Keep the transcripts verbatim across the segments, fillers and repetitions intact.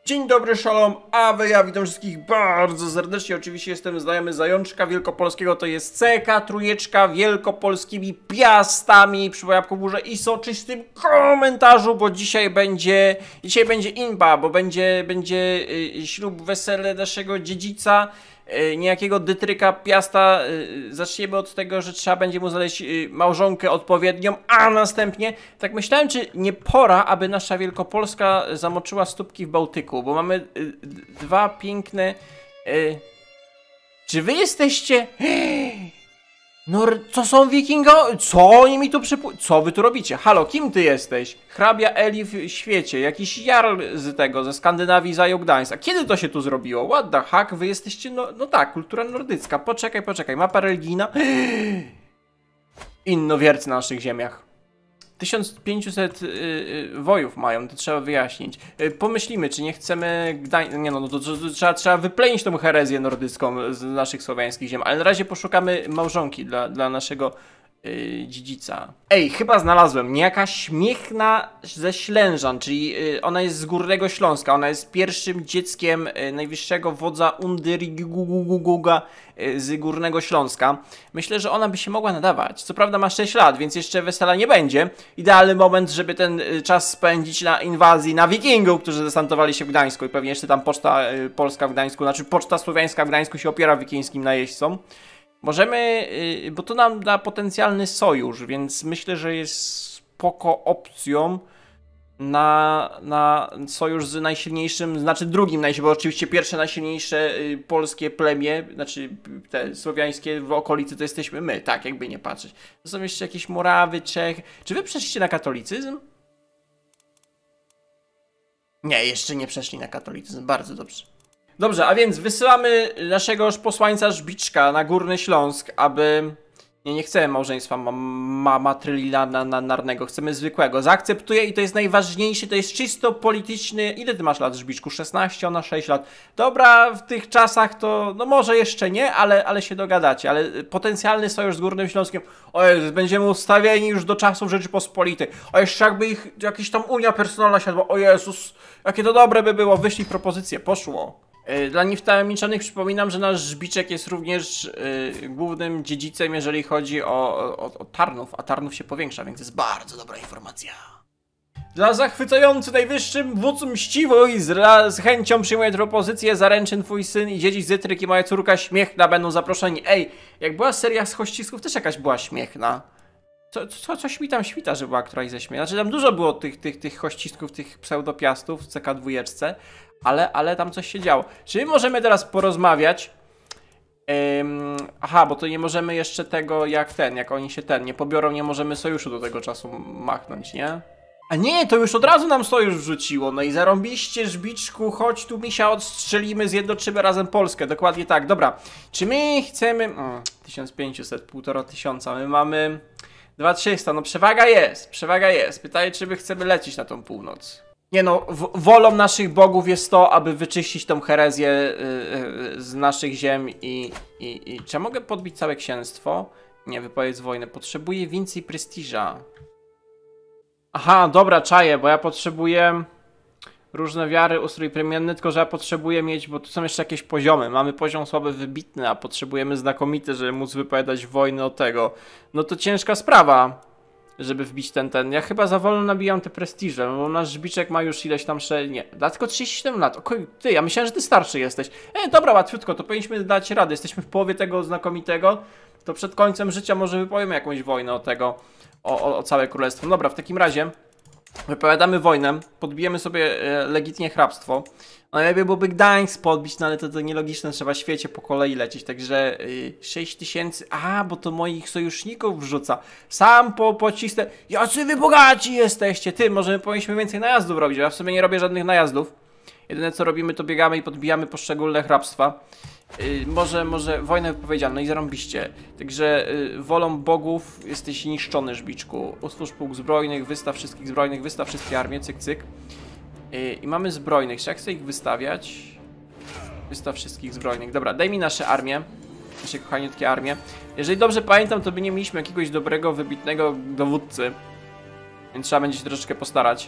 Dzień dobry, szalom, a wy, ja witam wszystkich bardzo serdecznie. Oczywiście jestem znajomy Zajączka Wielkopolskiego, to jest C K trójeczka wielkopolskimi piastami przy Jabłku Górze i soczystym komentarzu, bo dzisiaj będzie, dzisiaj będzie imba, bo będzie, będzie yy, ślub, wesele naszego dziedzica, yy, niejakiego Dytryka Piasta. Yy, zaczniemy od tego, że trzeba będzie mu znaleźć yy, małżonkę odpowiednią, a następnie, tak myślałem, czy nie pora, aby nasza Wielkopolska zamoczyła stópki w Bałtyku, bo mamy yy, dwa piękne... Yy... Czy wy jesteście... No, co są wikingo? Co oni mi tu przypł... Co wy tu robicie? Halo, kim ty jesteś? Hrabia Eli w świecie, jakiś jarl z tego, ze Skandynawii, zajął Gdańsk. A kiedy to się tu zrobiło? What the heck? Wy jesteście, no, no tak, kultura nordycka. Poczekaj, poczekaj, mapa religijna. Innowiercy na naszych ziemiach. tysiąc pięćset yy, wojów mają, to trzeba wyjaśnić. Yy, pomyślimy, czy nie chcemy Gdań... Nie no, no to, to, to trzeba, trzeba wyplenić tą herezję nordycką z naszych słowiańskich ziem, ale na razie poszukamy małżonki dla, dla naszego yy, dziedzica. Ej, chyba znalazłem. Niejaka Śmiechna ze Ślężan, czyli yy, ona jest z Górnego Śląska, ona jest pierwszym dzieckiem yy, najwyższego wodza Undyriguguguga yy, z Górnego Śląska. Myślę, że ona by się mogła nadawać. Co prawda ma sześć lat, więc jeszcze wesela nie będzie. Idealny moment, żeby ten yy, czas spędzić na inwazji na wikingów, którzy desantowali się w Gdańsku i pewnie jeszcze tam poczta yy, polska w Gdańsku, znaczy poczta słowiańska w Gdańsku się opiera wikińskim najeźdźcom. Możemy, yy, bo to nam da potencjalny sojusz, więc myślę, że jest spoko opcją na, na sojusz z najsilniejszym, znaczy drugim najsilniejszym, bo oczywiście pierwsze najsilniejsze yy, polskie plemię, znaczy te słowiańskie w okolicy to jesteśmy my, tak jakby nie patrzeć. To są jeszcze jakieś Morawy, Czechy. Czy wy przeszliście na katolicyzm? Nie, jeszcze nie przeszli na katolicyzm, bardzo dobrze. Dobrze, a więc wysyłamy naszego posłańca Żbiczka na Górny Śląsk, aby... Nie, nie chcemy małżeństwa ma, ma, matrylinarnego, chcemy zwykłego. Zaakceptuję i to jest najważniejsze, to jest czysto polityczny... Ile ty masz lat, Żbiczku? szesnaście, ona sześć lat. Dobra, w tych czasach to... No może jeszcze nie, ale, ale się dogadacie. Ale potencjalny sojusz z Górnym Śląskiem... O Jezus, będziemy ustawieni już do czasów Rzeczypospolitej. A jeszcze jakby ich jakaś tam unia personalna siadła. O Jezus, jakie to dobre by było. Wyślij propozycję, poszło. Dla niewtajemniczonych przypominam, że nasz Żbiczek jest również yy, głównym dziedzicem, jeżeli chodzi o, o, o Tarnów, a Tarnów się powiększa, więc jest bardzo dobra informacja. Dla zachwycający najwyższym wódz mściwy z, z chęcią przyjmuję propozycję, zaręczyn twój syn i dziedzic Dytryk i moja córka Śmiechna będą zaproszeni. Ej, jak była seria z Hościsków, też jakaś była Śmiechna. Co, co, coś mi tam świta, że była któraś ze Śmiechna. Znaczy tam dużo było tych, tych, tych Hościsków, tych pseudopiastów w C K dwójeczce. Ale, ale tam coś się działo. Czy możemy teraz porozmawiać? Ym, aha, bo to nie możemy jeszcze tego jak ten, jak oni się ten nie pobiorą, nie możemy sojuszu do tego czasu machnąć, nie? A nie, to już od razu nam sojusz wrzuciło. No i zarąbiście, Żbiczku, chodź tu misia odstrzelimy, zjednoczymy razem Polskę. Dokładnie tak, dobra. Czy my chcemy... Mm, tysiąc pięćset, półtora tysiąca, my mamy... dwa tysiące trzysta, no przewaga jest, przewaga jest. Pytanie, czy my chcemy lecieć na tą północ. Nie no, wolą naszych bogów jest to, aby wyczyścić tą herezję yy, yy, z naszych ziem i, i, i... Czy ja mogę podbić całe księstwo? Nie, wypowiedz wojnę. Potrzebuję więcej prestiża. Aha, dobra, czaję, bo ja potrzebuję różne wiary, ustrój plemienny, tylko że ja potrzebuję mieć, bo tu są jeszcze jakieś poziomy. Mamy poziom słaby wybitny, a potrzebujemy znakomity, żeby móc wypowiadać wojnę o tego. No to ciężka sprawa, żeby wbić ten, ten. Ja chyba za wolno nabijam te prestiże, bo nasz Żbiczek ma już ileś tam, sze... nie, da tylko trzydzieści siedem lat. Okej, ty, ja myślałem, że ty starszy jesteś. E, dobra, łatwiutko, to powinniśmy dać radę. Jesteśmy w połowie tego znakomitego, to przed końcem życia może wypowiemy jakąś wojnę o tego, o, o, o całe królestwo. Dobra, w takim razie wypowiadamy wojnę, podbijemy sobie e, legitnie hrabstwo. Najlepiej byłoby Gdańsk podbić, no ale to, to nielogiczne, trzeba w świecie po kolei lecieć, także yy, sześć tysięcy, a bo to moich sojuszników wrzuca, sam po, pocisnę, jacy wy bogaci jesteście, ty, może my powinniśmy więcej najazdów robić, ja w sumie nie robię żadnych najazdów, jedyne co robimy to biegamy i podbijamy poszczególne hrabstwa, yy, może, może wojnę wypowiedziano, no i zarąbiście, także yy, wolą bogów jesteś niszczony, Żbiczku, utwórz pułk zbrojnych, wystaw wszystkich zbrojnych, wystaw wszystkie armie, cyk, cyk. I mamy zbrojnych, czy ja chcę ich wystawiać? Wystaw wszystkich zbrojnych. Dobra, daj mi nasze armie. Nasze kochaniutkie armie. Jeżeli dobrze pamiętam, to by nie mieliśmy jakiegoś dobrego, wybitnego dowódcy. Więc trzeba będzie się troszeczkę postarać.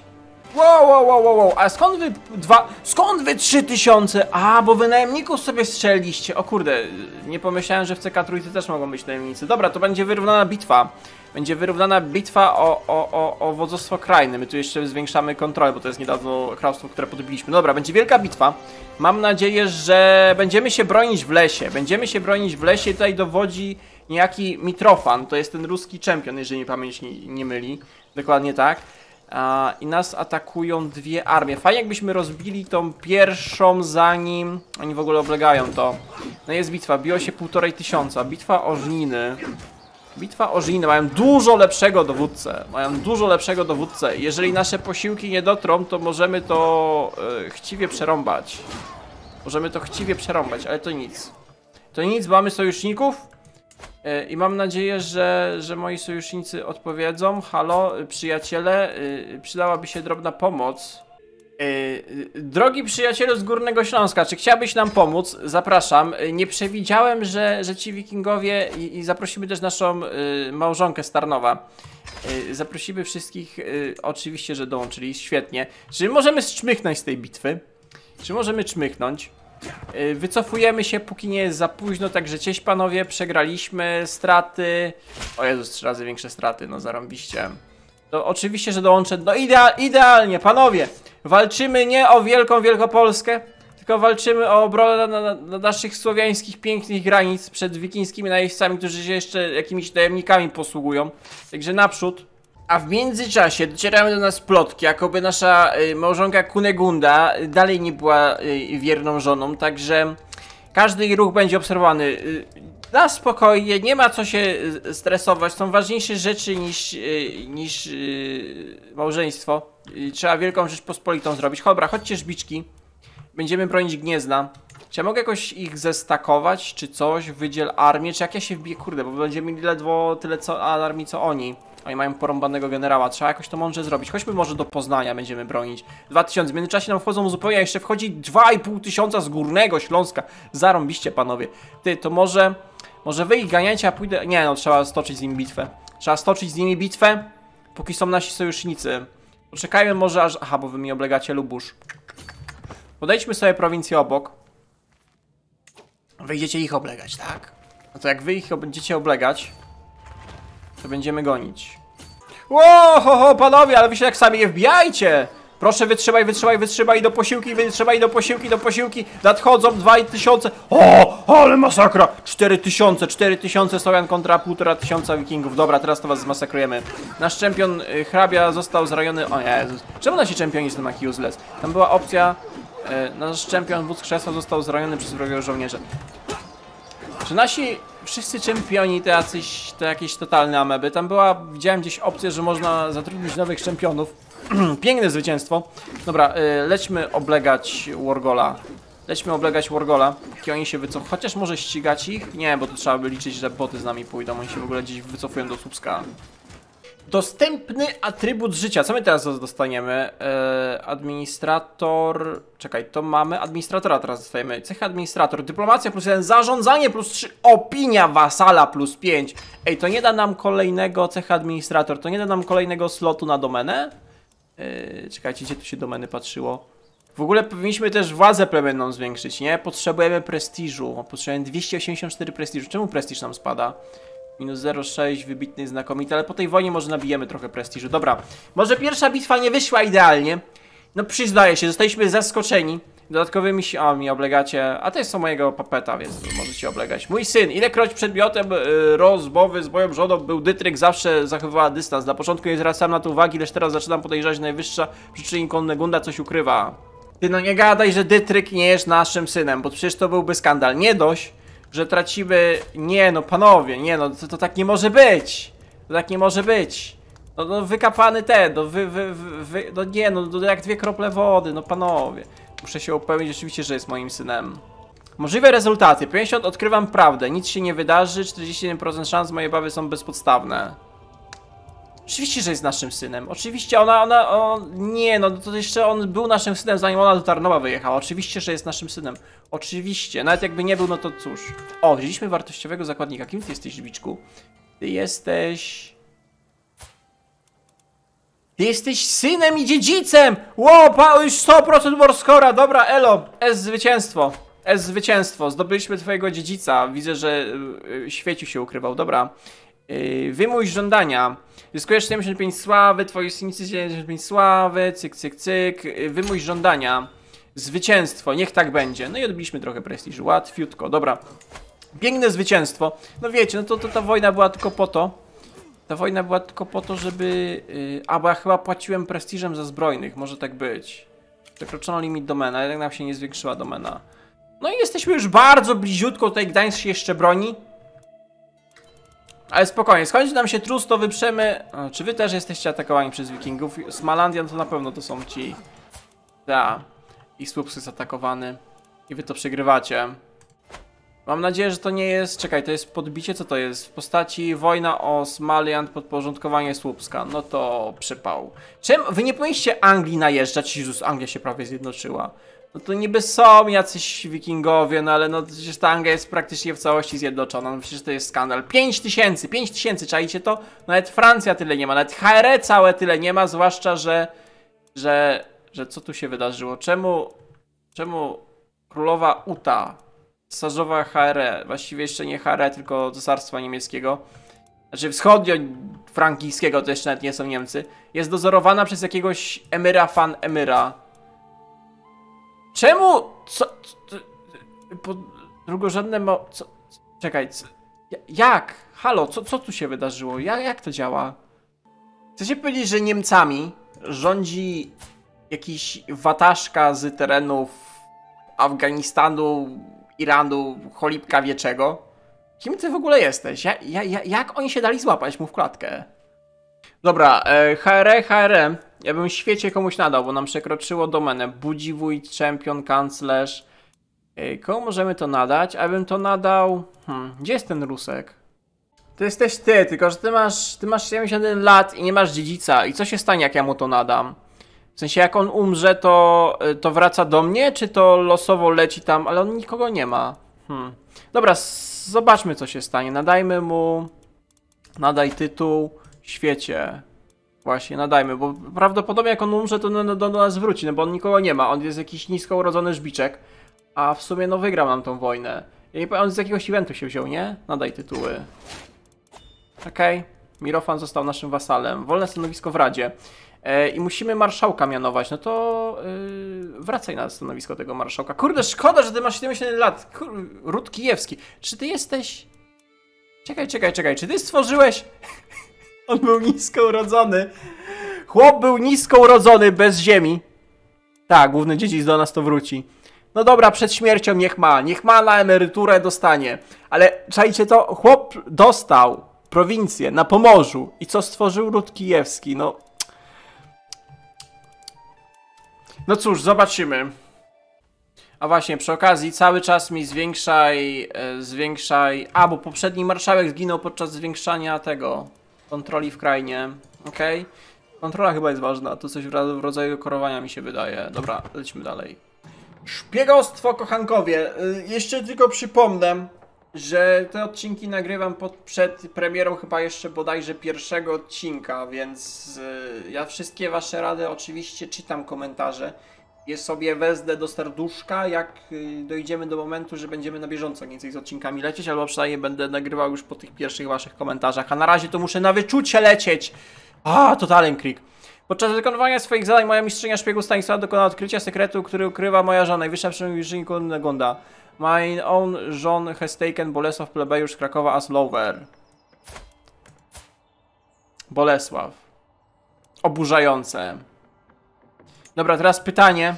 Wow, wow, wow, wow, wow. A skąd wy dwa... Skąd wy trzy tysiące? A, bo wy najemników sobie strzeliliście. O kurde, nie pomyślałem, że w C K trzy też mogą być najemnicy. Dobra, to będzie wyrównana bitwa. Będzie wyrównana bitwa o, o, o, o wodzostwo krainy. My tu jeszcze zwiększamy kontrolę, bo to jest niedawno hrabstwo, które podobiliśmy. Dobra, będzie wielka bitwa. Mam nadzieję, że będziemy się bronić w lesie. Będziemy się bronić w lesie. Tutaj dowodzi niejaki Mitrofan. To jest ten ruski czempion, jeżeli pamięć nie, nie myli. Dokładnie tak. A, I nas atakują dwie armie. Fajnie jakbyśmy rozbili tą pierwszą, zanim oni w ogóle oblegają to. No jest bitwa, biło się półtorej tysiąca. Bitwa o Żniny. Bitwa o Żniny. Mają dużo lepszego dowódcę. Mają dużo lepszego dowódcę. Jeżeli nasze posiłki nie dotrą, to możemy to e, chciwie przerąbać. Możemy to chciwie przerąbać, ale to nic. To nic, bo mamy sojuszników. I mam nadzieję, że, że moi sojusznicy odpowiedzą. Halo, przyjaciele, przydałaby się drobna pomoc. Drogi przyjacielu z Górnego Śląska, czy chciałbyś nam pomóc? Zapraszam. Nie przewidziałem, że, że ci wikingowie i, i zaprosimy też naszą małżonkę z Tarnowa. Zaprosimy wszystkich, oczywiście, że dołączyli, świetnie. Czy możemy czmychnąć z tej bitwy? Czy możemy czmychnąć? Wycofujemy się, póki nie jest za późno, także cześć panowie, przegraliśmy, straty. O Jezus, trzy razy większe straty, no zarąbiście. To oczywiście, że dołączę, no idea idealnie, panowie. Walczymy nie o wielką Wielkopolskę, tylko walczymy o obronę na, na, na naszych słowiańskich pięknych granic przed wikińskimi najeźdźcami, którzy się jeszcze jakimiś tajemnikami posługują. Także naprzód. A w międzyczasie docierają do nas plotki, jakoby nasza y, małżonka Kunegunda y, dalej nie była y, wierną żoną, także każdy jej ruch będzie obserwowany. Y, na spokojnie, nie ma co się y, stresować, są ważniejsze rzeczy niż, y, niż y, małżeństwo. Y, trzeba Wielką Rzeczpospolitą zrobić. Dobra, chodźcie żbiczki, będziemy bronić Gniezna. Czy ja mogę jakoś ich zestakować, czy coś, wydziel armię, czy jak ja się wbiję, kurde, bo będziemy mieli ledwo tyle co armii co oni. Oni mają porąbanego generała, trzeba jakoś to mądrze zrobić. Chodźmy może do Poznania, będziemy bronić. dwa tysiące, w międzyczasie nam wchodzą zupełnie, a jeszcze wchodzi dwa i pół tysiąca z Górnego Śląska. Zarąbiście, panowie. Ty, to może, może wy ich ganiajcie, a pójdę... Nie no, trzeba stoczyć z nimi bitwę. Trzeba stoczyć z nimi bitwę, póki są nasi sojusznicy. Poczekajmy może aż... Aha, bo wy mi oblegacie Lubusz. Podejdźmy sobie prowincję obok. Wyjdziecie ich oblegać, tak? No to jak wy ich będziecie oblegać, to będziemy gonić. Ło, ho, ho, panowie, ale wy się tak sami nie wbijajcie! Proszę, wytrzymaj, wytrzymaj, wytrzymaj do posiłki, wytrzymaj do posiłki, do posiłki. Nadchodzą dwa tysiące. O, ale masakra! cztery tysiące, cztery tysiące Słowian kontra półtora tysiąca wikingów. Dobra, teraz to was zmasakrujemy. Nasz czempion y, hrabia został zrajony. O Jezus. Czemu nasi czempioni są taki useless? Tam była opcja. Y, nasz czempion wódz krzesła został zrajony przez wrogiego żołnierza. Czy nasi wszyscy czempioni to, jacyś, to jakieś totalne ameby? Tam była, widziałem gdzieś opcję, że można zatrudnić nowych czempionów. Piękne zwycięstwo. Dobra, y, lećmy oblegać Wargola. Lećmy oblegać Wargola, póki oni się wycofują. Chociaż może ścigać ich? Nie, bo to trzeba by liczyć, że boty z nami pójdą. Oni się w ogóle gdzieś wycofują do Słupska. Dostępny atrybut życia. Co my teraz dostaniemy? Eee, administrator... Czekaj, to mamy. Administratora teraz dostajemy. Cechy administrator. Dyplomacja plus jeden. Zarządzanie plus trzy. Opinia wasala plus pięć. Ej, to nie da nam kolejnego cechy administrator. To nie da nam kolejnego slotu na domenę? Eee, czekajcie, gdzie tu się domeny patrzyło? W ogóle powinniśmy też władzę plemenną zwiększyć, nie? Potrzebujemy prestiżu. Potrzebujemy dwieście osiemdziesiąt cztery prestiżu. Czemu prestiż nam spada? Minus zero przecinek sześć, wybitny, znakomity, ale po tej wojnie może nabijemy trochę prestiżu. Dobra, może pierwsza bitwa nie wyszła idealnie. No przyznaję się, zostaliśmy zaskoczeni dodatkowymi siłami, oblegacie, a to jest o mojego papeta, więc możecie oblegać. Mój syn, ilekroć przedmiotem yy, rozmowy z moją żoną był Dytryk, zawsze zachowywała dystans. Na początku nie zwracałem na to uwagi, lecz teraz zaczynam podejrzewać, że najwyższa przyczyna Kunegunda coś ukrywa. Ty no nie gadaj, że Dytryk nie jest naszym synem, bo przecież to byłby skandal. Nie dość, że tracimy... Nie no, panowie, nie no, to, to tak nie może być. To tak nie może być. No, no wykapany ten, no wy, wy, wy, wy no nie no, no, jak dwie krople wody, no panowie. Muszę się upewnić rzeczywiście, że jest moim synem. Możliwe rezultaty. pięćdziesiąt odkrywam prawdę, nic się nie wydarzy, czterdzieści jeden procent szans, moje obawy są bezpodstawne. Oczywiście, że jest naszym synem. Oczywiście ona, ona, on, nie no, to jeszcze on był naszym synem, zanim ona do Tarnowa wyjechała. Oczywiście, że jest naszym synem. Oczywiście, nawet jakby nie był, no to cóż. O, wzięliśmy wartościowego zakładnika. Kim ty jesteś, Żbiczku? Ty jesteś... Ty jesteś synem i dziedzicem! Ło, pa, już sto procent Warscora, dobra, elo, S zwycięstwo. S zwycięstwo, zdobyliśmy twojego dziedzica. Widzę, że yy, świeciu się ukrywał, dobra. Yy, wymój żądania. Zyskujesz siedemdziesiąt pięć sławy, twoi synicy siedemdziesiąt pięć sławy, cyk, cyk, cyk. Yy, wymój żądania. Zwycięstwo, niech tak będzie. No i odbiliśmy trochę prestiżu, łatwiutko, dobra. Piękne zwycięstwo. No wiecie, no to, to ta wojna była tylko po to. Ta wojna była tylko po to, żeby... Yy, a, bo ja chyba płaciłem prestiżem za zbrojnych, może tak być. Przekroczono limit domena, jednak nam się nie zwiększyła domena. No i jesteśmy już bardzo bliziutko, tutaj Gdańsk się jeszcze broni. Ale spokojnie, skończy nam się trus, to wyprzemy... O, czy wy też jesteście atakowani przez wikingów? Smalandian to na pewno to są ci... Da. I słupsk jest atakowany. I wy to przegrywacie. Mam nadzieję, że to nie jest... Czekaj, to jest podbicie? Co to jest? W postaci wojna o Smaliand, podporządkowanie Słupska. No to przypał. Czym? Wy nie powinniście Anglii najeżdżać? Jezus, Anglia się prawie zjednoczyła. No to niby są jacyś wikingowie, no ale no przecież ta Anglia jest praktycznie w całości zjednoczona. No przecież to jest skandal. pięć tysięcy, pięć tysięcy, czaicie to? Nawet Francja tyle nie ma, nawet H R E całe tyle nie ma, zwłaszcza, że... Że... Że co tu się wydarzyło? Czemu... Czemu królowa Uta... Cesarzowa H R E, właściwie jeszcze nie H R E, tylko Cesarstwa Niemieckiego, znaczy wschodnio-frankijskiego, to jeszcze nawet nie są Niemcy, jest dozorowana przez jakiegoś emyra fan emyra. Czemu? Co? co po, drugorzędne mo... Co, czekaj, co, jak? Halo, co, co tu się wydarzyło? Jak, jak to działa? Chcecie powiedzieć, że Niemcami rządzi jakiś wataszka z terenów Afganistanu, Iranu, cholipka wieczego? Kim ty w ogóle jesteś? Ja, ja, ja, jak oni się dali złapać mu w klatkę? Dobra, e, H R E, H R E. Ja bym świecie komuś nadał, bo nam przekroczyło domenę. Budziwójt, czempion, kanclerz. E, komu możemy to nadać? A bym to nadał... Hmm, gdzie jest ten Rusek? To jesteś ty, tylko że ty masz, ty masz siedemdziesiąt jeden lat i nie masz dziedzica. I co się stanie, jak ja mu to nadam? W sensie, jak on umrze, to, to wraca do mnie, czy to losowo leci tam, ale on nikogo nie ma. Hmm. Dobra, zobaczmy, co się stanie. Nadajmy mu... Nadaj tytuł świecie. Właśnie, nadajmy, bo prawdopodobnie jak on umrze, to do, do nas wróci, no bo on nikogo nie ma. On jest jakiś nisko urodzony żbiczek, a w sumie no wygrał nam tą wojnę. Ja nie powiem, on z jakiegoś eventu się wziął, nie? Nadaj tytuły. Okej. Okay. Mirofan został naszym wasalem. Wolne stanowisko w Radzie. E, I musimy marszałka mianować, no to yy, wracaj na stanowisko tego marszałka. Kurde, szkoda, że ty masz siedemdziesiąt jeden lat. Kur... Ród Kijewski. Czy ty jesteś... Czekaj, czekaj, czekaj. Czy ty stworzyłeś... On był nisko urodzony. Chłop był nisko urodzony, bez ziemi. Tak, główny dziedzic do nas to wróci. No dobra, przed śmiercią niech ma. Niech ma na emeryturę, dostanie. Ale czajcie to, chłop dostał prowincję na Pomorzu. I co stworzył Ród Kijewski? No... No cóż, zobaczymy. A właśnie, przy okazji cały czas mi zwiększaj, e, zwiększaj... A, bo poprzedni marszałek zginął podczas zwiększania tego... Kontroli w krainie. Okej. Okay. Kontrola chyba jest ważna. To coś w rodzaju korowania mi się wydaje. Dobra, lecimy dalej. Szpiegostwo, kochankowie. Yy, jeszcze tylko przypomnę, że te odcinki nagrywam pod, przed premierą chyba jeszcze bodajże pierwszego odcinka, więc yy, ja wszystkie wasze rady oczywiście czytam komentarze. Je sobie wezdę do serduszka, jak yy, dojdziemy do momentu, że będziemy na bieżąco mniej więcej z odcinkami lecieć, albo przynajmniej będę nagrywał już po tych pierwszych waszych komentarzach, a na razie to muszę na wyczucie lecieć. A, totalny krik. Podczas wykonywania swoich zadań moja mistrzynia szpiegów Stanisława dokonała odkrycia sekretu, który ukrywa moja żona, najwyższa przewodnicząca Kunigonda. My own John has taken Bolesław Plebejusz z Krakowa as lover. Bolesław. Oburzające. Dobra, teraz pytanie.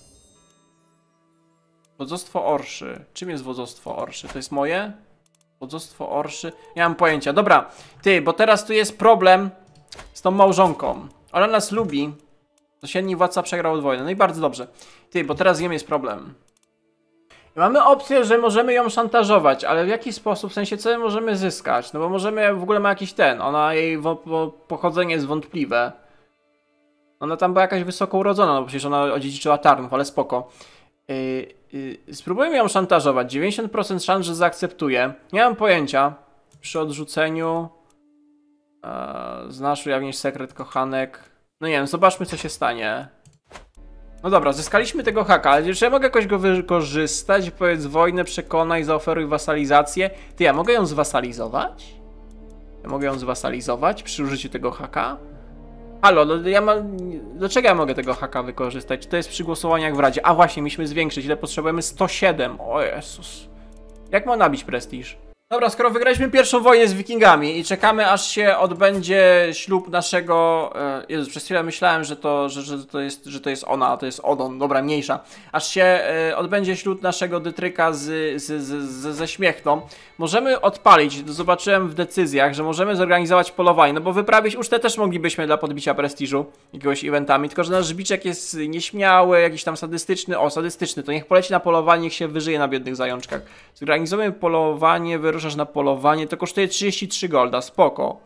Wodzostwo Orszy. Czym jest wodzostwo Orszy? To jest moje? Wodzostwo Orszy? Nie mam pojęcia. Dobra, ty, bo teraz tu jest problem z tą małżonką. Ona nas lubi. Sąsiedni władca przegrał od wojny. No i bardzo dobrze. Ty, bo teraz wiem, jest problem. Mamy opcję, że możemy ją szantażować, ale w jaki sposób? W sensie, co my możemy zyskać? No bo możemy, w ogóle ma jakiś ten. Ona, jej pochodzenie jest wątpliwe. Ona tam była jakaś wysoko urodzona, no bo przecież ona odziedziczyła Tarnów, ale spoko. Yy, yy, spróbujemy ją szantażować. dziewięćdziesiąt procent szans, że zaakceptuje. Nie mam pojęcia. Przy odrzuceniu... Yy, znasz ujawnić sekret, kochanek. No nie wiem, zobaczmy co się stanie. No dobra, zyskaliśmy tego haka, ale czy ja mogę jakoś go wykorzystać? Powiedz wojnę, przekonaj, zaoferuj wasalizację. Ty, ja mogę ją zwasalizować? Ja mogę ją zwasalizować przy użyciu tego haka? Halo, no ja mam... Dlaczego ja mogę tego haka wykorzystać? Czy to jest przy głosowaniach w Radzie? A właśnie, musimy zwiększyć. Ile potrzebujemy? sto siedem. O Jezus. Jak ma nabić prestiż? Dobra, skoro wygraliśmy pierwszą wojnę z Wikingami i czekamy aż się odbędzie ślub naszego... Jezu, przez chwilę myślałem, że to, że, że to, jest, że to jest ona, a to jest Odon. Dobra, mniejsza. Aż się e, odbędzie ślub naszego Dytryka z, z, z, z, ze Śmiechtą. Możemy odpalić, zobaczyłem w decyzjach, że możemy zorganizować polowanie, no bo wyprawić ucztę też moglibyśmy dla podbicia prestiżu jakiegoś eventami, tylko że nasz Żbiczek jest nieśmiały, jakiś tam sadystyczny. O, sadystyczny, to niech poleci na polowanie, niech się wyżyje na biednych zajączkach. Zorganizujemy polowanie, wyruszasz na polowanie, to kosztuje trzydzieści trzy golda, spoko.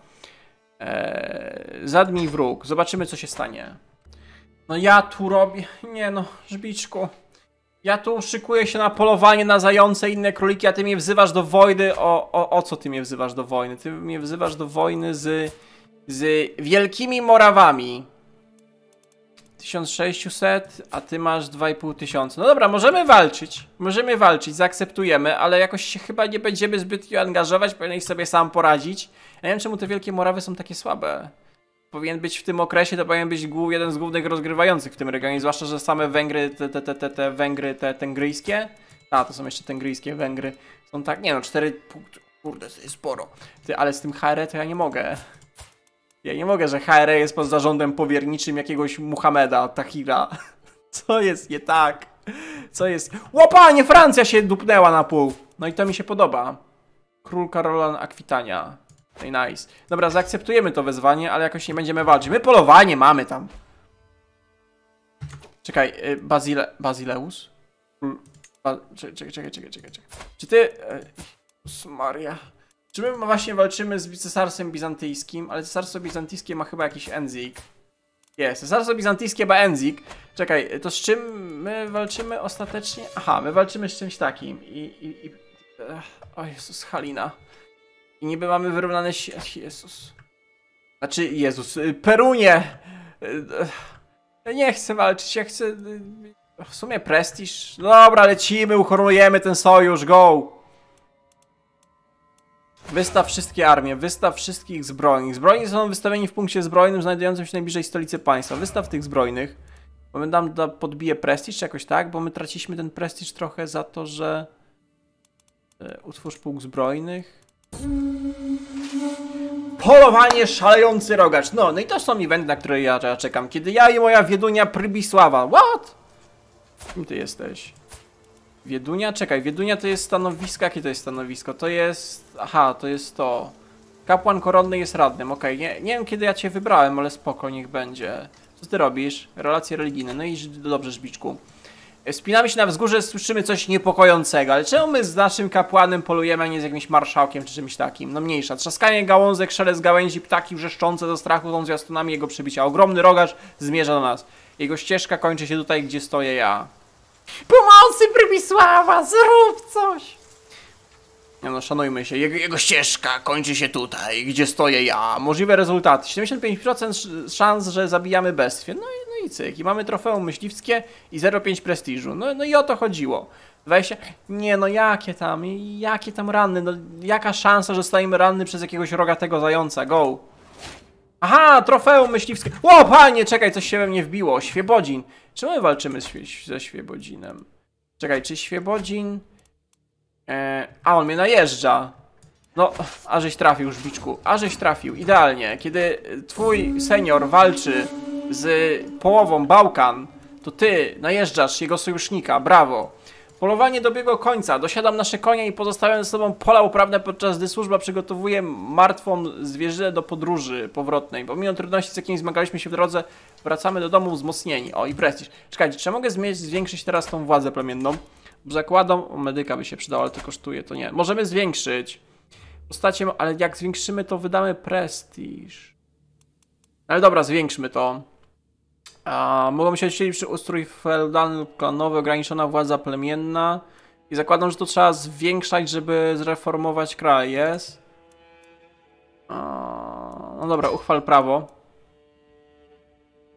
Eee, zadmij wróg, zobaczymy co się stanie. No ja tu robię, nie no, Żbiczku. Ja tu szykuję się na polowanie na zające i inne króliki, a ty mnie wzywasz do wojny. O, o, o co ty mnie wzywasz do wojny? Ty mnie wzywasz do wojny z, z Wielkimi Morawami. tysiąc sześćset, a ty masz dwa i pół tysiąca. No dobra, możemy walczyć. Możemy walczyć, zaakceptujemy, ale jakoś się chyba nie będziemy zbytnio angażować, powinieneś sobie sam poradzić. Ja nie wiem, czemu te Wielkie Morawy są takie słabe. Powinien być w tym okresie, to powinien być jeden z głównych rozgrywających w tym regionie, zwłaszcza, że same Węgry, te, te, te, te, te Węgry, te tengryjskie, a to są jeszcze tengryjskie Węgry, są tak, nie no, cztery punkty, kurde, to jest sporo. Ty, ale z tym H R to ja nie mogę. Ja nie mogę, że H R jest pod zarządem powierniczym jakiegoś Muhameda, Tahira. Co jest nie tak? Co jest... Łopanie, Francja się dupnęła na pół. No i to mi się podoba. Król Karolan Akwitania. No i nice. Dobra, zaakceptujemy to wezwanie, ale jakoś nie będziemy walczyć. My polowanie mamy tam. Czekaj, Bazile... Bazileus? Ba... Czekaj, czekaj, czekaj, czekaj, czekaj. Czy ty... Jezus Maria. Czy my właśnie walczymy z Cesarstwem Bizantyjskim? Ale Cesarstwo Bizantyjskie ma chyba jakiś Enzik. Jest, Cesarstwo Bizantyjskie ma Enzik. Czekaj, to z czym my walczymy ostatecznie? Aha, my walczymy z czymś takim. I... i, i... O Jezus, Halina. I niby mamy wyrównane... Jezus. Znaczy, Jezus, Perunie! Ja nie chcę walczyć, ja chcę... W sumie prestiż. Dobra, lecimy, uhonorujemy ten sojusz, go! Wystaw wszystkie armie, wystaw wszystkich zbrojnych. Zbrojni są wystawieni w punkcie zbrojnym znajdującym się najbliżej stolicy państwa. Wystaw tych zbrojnych. Bo my nam da, podbije prestiż czy jakoś tak, bo my traciliśmy ten prestiż trochę za to, że... Utwórz pułk zbrojnych. Polowanie szalejący rogacz. No, no i to są eventy, na które ja, ja czekam. Kiedy ja i moja wiedunia Prybisława. What? Kim ty jesteś? Wiedunia? Czekaj, Wiedunia to jest stanowisko. Jakie to jest stanowisko? To jest... Aha, to jest to. Kapłan koronny jest radnym. Okej, okay. nie, nie wiem kiedy ja cię wybrałem, ale spoko, niech będzie. Co ty robisz? Relacje religijne. No i dobrze, Żbiczku. Spinamy się na wzgórze, słyszymy coś niepokojącego, ale czemu my z naszym kapłanem polujemy, a nie z jakimś marszałkiem czy czymś takim? No mniejsza. Trzaskanie gałązek, szelest gałęzi, ptaki wrzeszczące ze strachu są zwiastunami jego przybicia. Ogromny rogacz zmierza do nas. Jego ścieżka kończy się tutaj, gdzie stoję ja. Pomocy, Prybisława, zrób coś! Nie no, szanujmy się. Jego, jego ścieżka kończy się tutaj, gdzie stoję ja. Możliwe rezultaty. siedemdziesiąt pięć procent szans, że zabijamy bestię. No i, no i cyk. I mamy trofeum myśliwskie i zero przecinek pięć prestiżu. No, no i o to chodziło. dwadzieścia... Nie no, jakie tam? Jakie tam ranny? No, jaka szansa, że zostajemy ranny przez jakiegoś rogatego zająca? Go! Aha, trofeum myśliwskie. O, panie, czekaj, coś się we mnie wbiło. Świebodzin. Czemu my walczymy ze Świebodzinem? Czekaj, czy Świebodzin... Eee, a on mnie najeżdża. No, a żeś trafił, Żbiczku. A żeś trafił, idealnie. Kiedy twój senior walczy z połową Bałkan, to ty najeżdżasz jego sojusznika, brawo. Polowanie dobiegło końca. Dosiadam nasze konie i pozostawiam ze sobą pola uprawne, podczas gdy służba przygotowuje martwą zwierzynę do podróży powrotnej. Pomimo trudności, z jakimi zmagaliśmy się w drodze, wracamy do domu wzmocnieni. O, i prestiż. Czekajcie, czy ja mogę zwiększyć teraz tą władzę plemienną? Zakładam, o, medyka by się przydał, ale to kosztuje, to nie. Możemy zwiększyć postacie, ale jak zwiększymy, to wydamy prestiż. Ale dobra, zwiększmy to. A, mogą się przy ustrój feudalny lub klanowy, ograniczona władza plemienna. I zakładam, że to trzeba zwiększać, żeby zreformować kraj, jest? A, no dobra, uchwal prawo.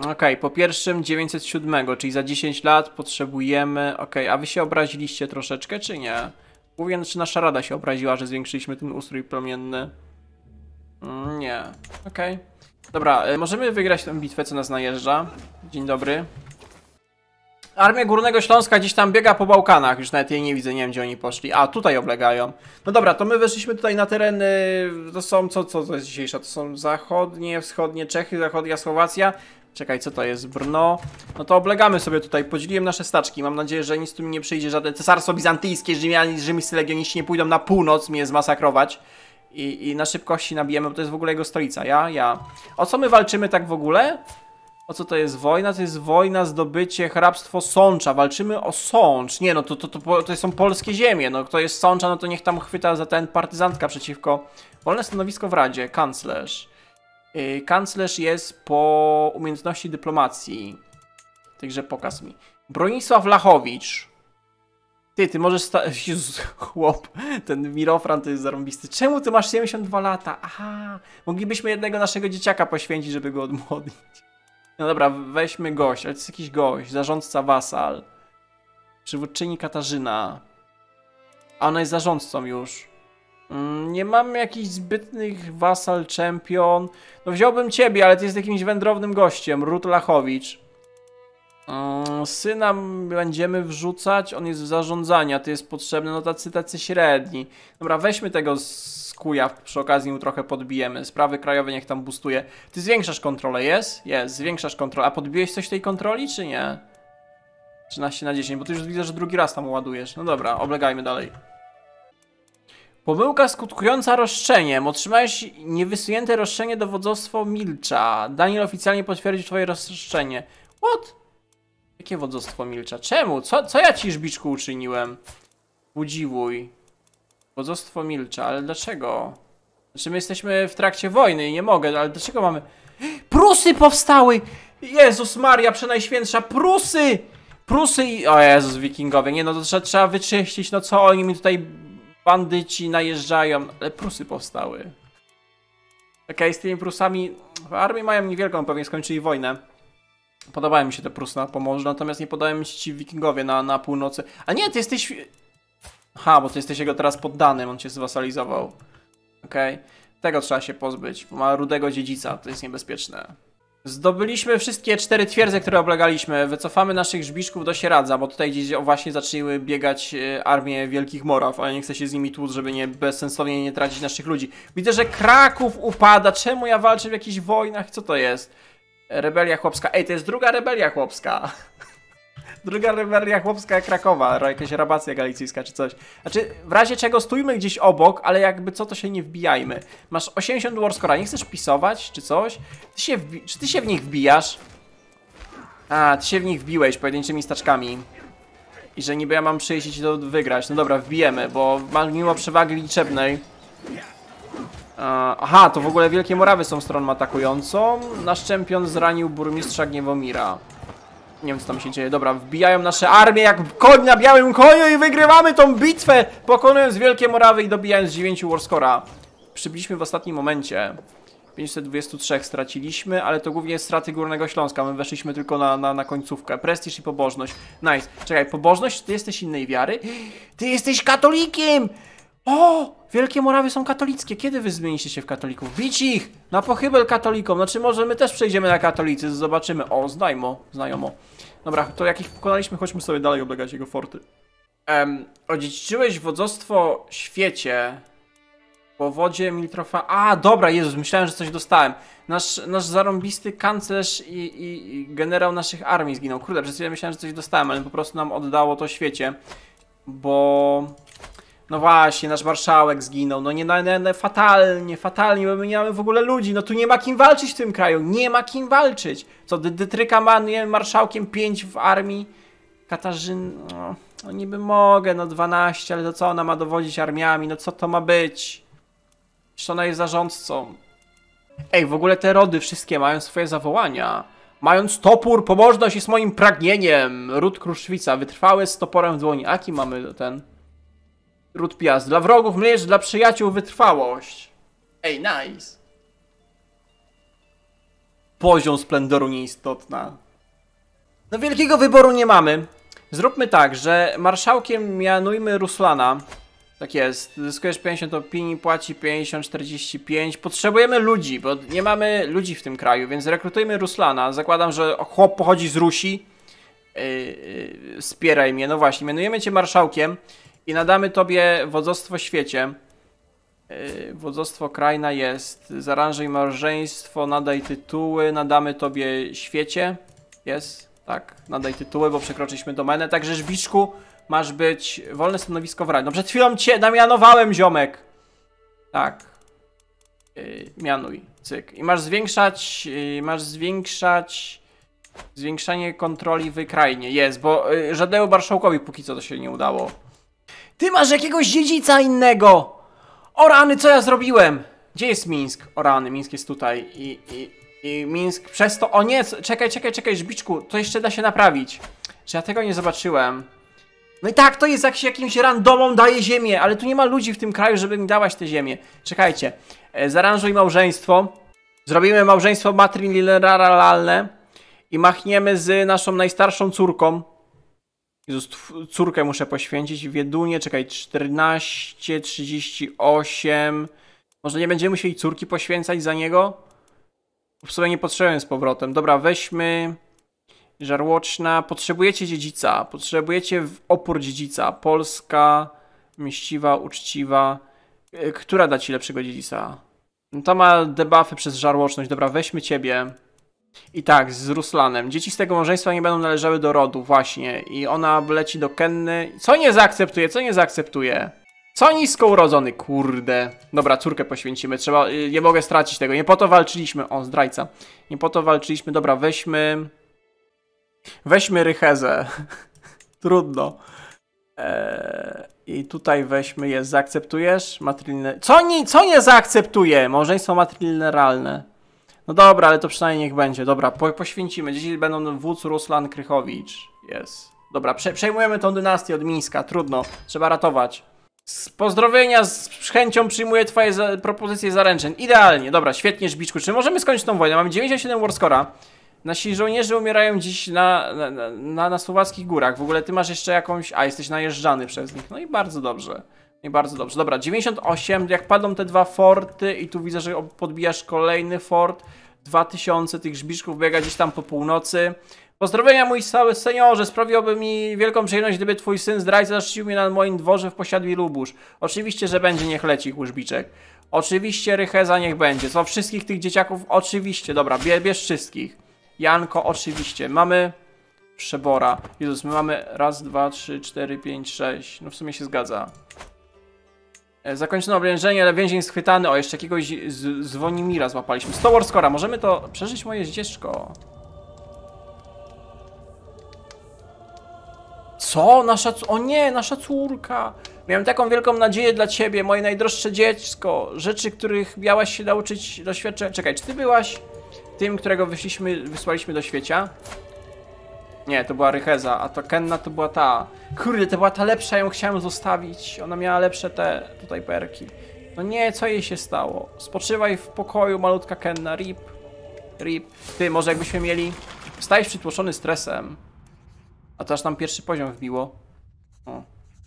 Okej, okay, po pierwszym dziewięćset siedem, czyli za dziesięć lat potrzebujemy... Okej, okay, a wy się obraziliście troszeczkę, czy nie? Mówię, czy nasza rada się obraziła, że zwiększyliśmy ten ustrój płomienny? Mm, nie. Okej. Okay. Dobra, y, możemy wygrać tę bitwę, co nas najeżdża. Dzień dobry. Armia Górnego Śląska gdzieś tam biega po Bałkanach, już nawet jej nie widzę, nie wiem gdzie oni poszli. A, tutaj oblegają. No dobra, to my weszliśmy tutaj na tereny, to są, co, co to jest dzisiejsza? To są zachodnie, wschodnie Czechy, zachodnia Słowacja. Czekaj, co to jest? Brno. No to oblegamy sobie tutaj, podzieliłem nasze staczki. Mam nadzieję, że nic tu mi nie przyjdzie, żadne cesarstwo bizantyjskie, rzymiscy legioniści nie pójdą na północ mnie zmasakrować. I, I na szybkości nabijemy, bo to jest w ogóle jego stolica. Ja, ja. O co my walczymy tak w ogóle? O co to jest wojna? To jest wojna, zdobycie, hrabstwo Sącza. Walczymy o Sącz. Nie no, to, to, to, to są polskie ziemie. No kto jest Sącza, no to niech tam chwyta za ten partyzantka przeciwko... Wolne stanowisko w Radzie. Kanclerz. Yy, kanclerz jest po umiejętności dyplomacji. Także pokaż mi. Bronisław Lachowicz. Ty, ty możesz sta... Jezus, chłop. Ten Mirofran to jest zarąbisty. Czemu ty masz siedemdziesiąt dwa lata? Aha. Moglibyśmy jednego naszego dzieciaka poświęcić, żeby go odmłodzić. No dobra, weźmy gość, ale to jest jakiś gość, zarządca wasal. Przywódczyni Katarzyna. A ona jest zarządcą już. Mm, nie mamy jakichś zbytnych wasal, czempion. No wziąłbym ciebie, ale ty jesteś jakimś wędrownym gościem. Rut Lachowicz. Mm, syna będziemy wrzucać, on jest w zarządzania, to jest potrzebny, no tacy, tacy średni. Dobra, weźmy tego z Kujaw, przy okazji mu trochę podbijemy. Sprawy krajowe niech tam boostuje. Ty zwiększasz kontrolę, jest? Jest, zwiększasz kontrolę. A podbiłeś coś tej kontroli, czy nie? trzynaście na dziesięć, bo ty już widzę, że drugi raz tam ładujesz. No dobra, oblegajmy dalej. Pomyłka skutkująca roszczeniem. Otrzymałeś niewysunięte roszczenie, dowództwo milcza. Daniel oficjalnie potwierdził twoje roszczenie. What? Jakie wodzostwo milcza? Czemu? Co, co ja ci, Żbiczku, uczyniłem? Udziwuj. Wodzostwo milcza, ale dlaczego? Znaczy my jesteśmy w trakcie wojny i nie mogę, ale dlaczego mamy... Prusy powstały! Jezus Maria, przenajświętsza, Prusy! Prusy i... O Jezus, wikingowie, nie no, to trzeba, trzeba wyczyścić, no co oni mi tutaj bandyci najeżdżają, ale Prusy powstały. Okej, okay, z tymi Prusami... Armię mają niewielką, pewnie skończyli wojnę. Podobają mi się te Prusy na Pomorzu, natomiast nie podobają mi się ci wikingowie na, na północy. A nie, ty jesteś... Aha, bo ty jesteś jego teraz poddanym, on cię zwasalizował. Okej. Okay. Tego trzeba się pozbyć, bo ma rudego dziedzica, to jest niebezpieczne. Zdobyliśmy wszystkie cztery twierdze, które oblegaliśmy. Wycofamy naszych żbiszków do Sieradza, bo tutaj gdzieś właśnie zaczęły biegać armie Wielkich Moraw, ale nie chcę się z nimi tłuc, żeby nie bezsensownie nie tracić naszych ludzi. Widzę, że Kraków upada. Czemu ja walczę w jakichś wojnach? Co to jest? Rebelia chłopska. Ej, to jest druga rebelia chłopska. Druga rebelia chłopska Krakowa, jakaś rabacja galicyjska czy coś. Znaczy, w razie czego stójmy gdzieś obok, ale jakby co, to się nie wbijajmy. Masz osiemdziesiąt warscora, nie chcesz pisować czy coś? Ty się wbi- czy ty się w nich wbijasz? A, ty się w nich wbiłeś pojedynczymi staczkami. I że niby ja mam przyjść i to wygrać. No dobra, wbijemy, bo mimo przewagi liczebnej. Aha, to w ogóle Wielkie Morawy są stroną atakującą. Nasz czempion zranił burmistrza Gniewomira. Nie wiem, co tam się dzieje. Dobra, wbijają nasze armie jak koń na białym koniu i wygrywamy tą bitwę, pokonując Wielkie Morawy i dobijając dziewięć warscora. Przybyliśmy w ostatnim momencie. pięćset dwadzieścia trzy straciliśmy, ale to głównie straty Górnego Śląska. My weszliśmy tylko na, na, na końcówkę. Prestiż i pobożność. Nice. Czekaj, pobożność? Ty jesteś innej wiary? Ty jesteś katolikiem! O! Wielkie Morawy są katolickie. Kiedy wy zmienicie się w katolików? Bić ich! Na pochybel katolikom. Znaczy może my też przejdziemy na katolicyzm. Zobaczymy. O, znajmo. Znajomo. Dobra, to jak ich pokonaliśmy, chodźmy sobie dalej oblegać jego forty. Um, odziedziczyłeś wodzostwo świecie. Po wodzie Miltrofa... A, dobra, Jezus, myślałem, że coś dostałem. Nasz, nasz zarąbisty kanclerz i, i, i generał naszych armii zginął. Kurde, przez chwilę myślałem, że coś dostałem, ale po prostu nam oddało to świecie. Bo... No właśnie, nasz marszałek zginął. No nie, no, no, fatalnie, fatalnie, bo my nie mamy w ogóle ludzi. No tu nie ma kim walczyć w tym kraju. Nie ma kim walczyć. Co, Dytryka ma, nie wiem, marszałkiem pięć w armii. Katarzyn... No, no niby mogę, no dwanaście, ale to co ona ma dowodzić armiami? No co to ma być? Przecież ona jest zarządcą. Ej, w ogóle te rody wszystkie mają swoje zawołania. Mając topór, pobożność jest moim pragnieniem. Ród Kruszwica, wytrwały z toporem w dłoni. Aki mamy ten... Ród Piast. Dla wrogów mlecz, dla przyjaciół wytrwałość. Ej, nice. poziom splendoru nieistotna. No wielkiego wyboru nie mamy. Zróbmy tak, że marszałkiem mianujmy Ruslana. Tak jest, zyskujesz pięćdziesiąt opinii, płaci pięćdziesiąt, czterdzieści pięć. Potrzebujemy ludzi, bo nie mamy ludzi w tym kraju, więc rekrutujmy Ruslana. Zakładam, że chłop pochodzi z Rusi. Yy, yy, wspieraj mnie, no właśnie, mianujemy cię marszałkiem i nadamy tobie wodzostwo w świecie. Yy, wodzostwo krajna jest, zaaranżuj małżeństwo, nadaj tytuły, nadamy tobie świecie. Jest, tak, nadaj tytuły, bo przekroczyliśmy domenę, także Żbiczku, masz być wolne stanowisko w radzie. No przed chwilą cię namianowałem, ziomek. Tak. Yy, mianuj, cyk. I masz zwiększać, yy, masz zwiększać zwiększanie kontroli w krainie. Jest, bo yy, żadnemu marszałkowi póki co to się nie udało. Ty masz jakiegoś dziedzica innego! O rany, co ja zrobiłem? Gdzie jest Mińsk? O rany, Mińsk jest tutaj. I, i, i Mińsk przez to... O nie, czekaj, czekaj, czekaj, Żbiczku, to jeszcze da się naprawić. Że ja tego nie zobaczyłem. No i tak, to jest jak się jakimś randomom daje ziemię, ale tu nie ma ludzi w tym kraju, żeby mi dawać tę ziemię. Czekajcie, e, zaaranżuj małżeństwo. Zrobimy małżeństwo matrilinearne i machniemy z naszą najstarszą córką. Jezus, córkę muszę poświęcić. Wiedunie, czekaj, czternaście, trzydzieści osiem. Może nie będziemy musieli córki poświęcać za niego? W sumie nie potrzebuję z powrotem. Dobra, weźmy... Żarłoczna. Potrzebujecie dziedzica. Potrzebujecie opór dziedzica. Polska, mściwa, uczciwa. Która da ci lepszego dziedzica? No to ma debuffy przez żarłoczność. Dobra, weźmy ciebie. I tak, z Ruslanem. Dzieci z tego małżeństwa nie będą należały do rodu, właśnie. I ona leci do Kenny. Co nie zaakceptuje? Co nie zaakceptuje? Co nisko urodzony? Kurde. Dobra, córkę poświęcimy. Trzeba... Nie mogę stracić tego. Nie po to walczyliśmy. O, zdrajca. Nie po to walczyliśmy. Dobra, weźmy... Weźmy Rychezę. Trudno. Eee, I tutaj weźmy je. Zaakceptujesz? Matrilinearne. Co nie, co nie zaakceptuje? Małżeństwo matrilinearne. No dobra, ale to przynajmniej niech będzie. Dobra, po, poświęcimy. Dziś będą wódz Ruslan Krychowicz. Jest. Dobra, prze, przejmujemy tą dynastię od Mińska. Trudno. Trzeba ratować. Z pozdrowienia, z chęcią przyjmuję twoje za, propozycje zaręczyn. Idealnie. Dobra, świetnie, Żbiczku. Czy możemy skończyć tą wojnę? Mamy dziewięćdziesiąt siedem warscora. Nasi żołnierze umierają dziś na, na, na, na słowackich górach. W ogóle ty masz jeszcze jakąś... A, jesteś najeżdżany przez nich. No i bardzo dobrze. No i bardzo dobrze. Dobra, dziewięćdziesiąt osiem. Jak padną te dwa forty i tu widzę, że podbijasz kolejny fort. dwa tysiące tych Żbiczków biega gdzieś tam po północy. Pozdrowienia, mój cały seniorze. Sprawiłoby mi wielką przyjemność, gdyby twój syn zdrajca zaszczycił mnie na moim dworze w posiadli Lubusz. Oczywiście, że będzie, niech leci, Żbiczek. Oczywiście Rycheza niech będzie. Co, wszystkich tych dzieciaków? Oczywiście. Dobra, bierz wszystkich. Janko, oczywiście. Mamy Przebora. Jezus, my mamy raz, dwa, trzy, cztery, pięć, sześć. No w sumie się zgadza. E, zakończono oblężenie, ale więzień schwytany. O, jeszcze jakiegoś z Zwonimira złapaliśmy. sto warscora. Możemy to przeżyć, moje zdzieszko. Co? Nasza... O nie, nasza córka. Miałem taką wielką nadzieję dla ciebie, moje najdroższe dziecko. Rzeczy, których miałaś się nauczyć doświadczenia. Czekaj, czy ty byłaś... tym, którego wyszliśmy, wysłaliśmy do świecia? Nie, to była Rycheza, a to Kenna to była ta. Kurde, to była ta lepsza, ją chciałem zostawić. Ona miała lepsze te tutaj perki. No nie, co jej się stało? Spoczywaj w pokoju, malutka Kenna, rip. Rip. Ty, może jakbyśmy mieli... Stajesz przytłoczony stresem. A to aż tam pierwszy poziom wbiło. O.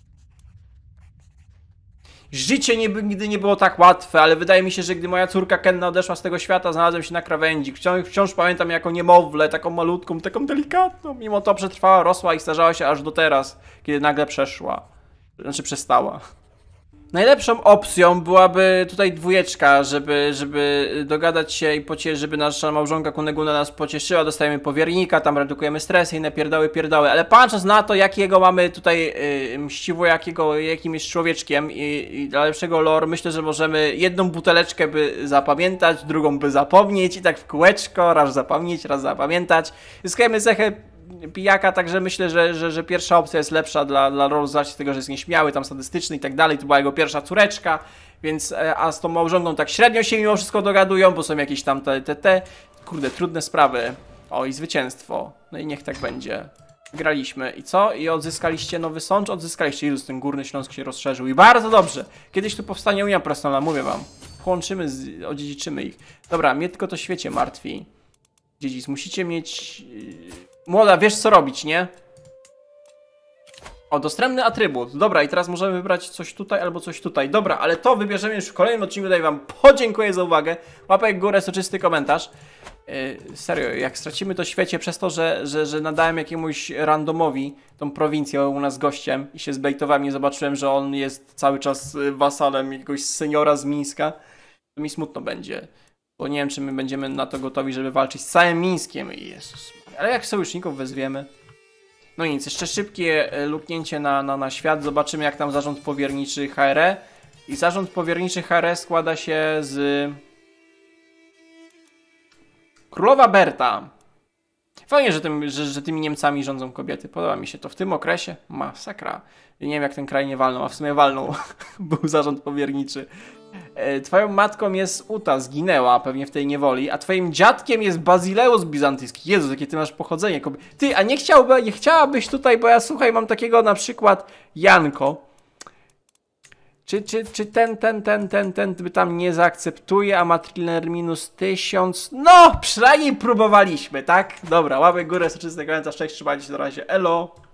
Życie nie, nigdy nie było tak łatwe, ale wydaje mi się, że gdy moja córka Kenna odeszła z tego świata, znalazłem się na krawędzi. Wciąż, wciąż pamiętam jako niemowlę, taką malutką, taką delikatną. Mimo to przetrwała, rosła i starzała się aż do teraz, kiedy nagle przeszła. Znaczy przestała. Najlepszą opcją byłaby tutaj dwójeczka, żeby, żeby dogadać się i pocieszyć, żeby nasza małżonka Kuneguna nas pocieszyła. Dostajemy powiernika, tam redukujemy stres i inne pierdoły, pierdoły. Ale patrząc na to, jakiego mamy tutaj yy, mściwo, jakiego, jakim jest człowieczkiem i, i dla lepszego lore, myślę, że możemy jedną buteleczkę by zapamiętać, drugą by zapomnieć i tak w kółeczko, raz zapomnieć, raz zapamiętać. Zyskajemy cechę pijaka, także myślę, że, że, że pierwsza opcja jest lepsza dla, dla Rolls z racji tego, że jest nieśmiały, tam sadystyczny i tak dalej. To była jego pierwsza córeczka, więc a z tą małżonką tak średnio się mimo wszystko dogadują, bo są jakieś tam te, te, te kurde, trudne sprawy. O, i zwycięstwo. No i niech tak będzie. Graliśmy. I co? I odzyskaliście Nowy Sącz? Odzyskaliście. Jezus, ten Górny Śląsk się rozszerzył. I bardzo dobrze. Kiedyś tu powstanie Unia Prestolna, mówię wam. Połączymy, z, odziedziczymy ich. Dobra, mnie tylko to świecie martwi. dziedzic. Musicie mieć... Młoda, wiesz co robić, nie? O, dostępny atrybut. Dobra, i teraz możemy wybrać coś tutaj albo coś tutaj. Dobra, ale to wybierzemy już w kolejnym odcinku. Daję wam podziękuję za uwagę. Łapek w górę, soczysty komentarz. Yy, serio, jak stracimy to świecie przez to, że, że, że nadałem jakiemuś randomowi tą prowincję u nas gościem i się zbejtowałem i zobaczyłem, że on jest cały czas wasalem jakiegoś seniora z Mińska, to mi smutno będzie. Bo nie wiem, czy my będziemy na to gotowi, żeby walczyć z całym Mińskiem. Jezus. Ale jak sojuszników wezwiemy? No nic, jeszcze szybkie luknięcie na, na, na świat. Zobaczymy, jak tam zarząd powierniczy H R E. I zarząd powierniczy H R E składa się z... Królowa Berta. Fajnie, że, tym, że, że tymi Niemcami rządzą kobiety. Podoba mi się to w tym okresie. Masakra. Nie wiem, jak ten kraj nie walnął, a w sumie walnął. Był zarząd powierniczy. E, twoją matką jest Uta, zginęła pewnie w tej niewoli, a twoim dziadkiem jest Bazileus Bizantyjski. Jezu, jakie ty masz pochodzenie. Ty, a nie, chciałby, nie chciałabyś tutaj, bo ja słuchaj, mam takiego na przykład Janko. Czy, czy, czy ten, ten, ten, ten, ten by tam nie zaakceptuje, a ma thriller minus tysiąc? No, przynajmniej próbowaliśmy, tak? Dobra, łapek górę, soczysty komentarz, cześć, trzymajcie się, na razie, elo!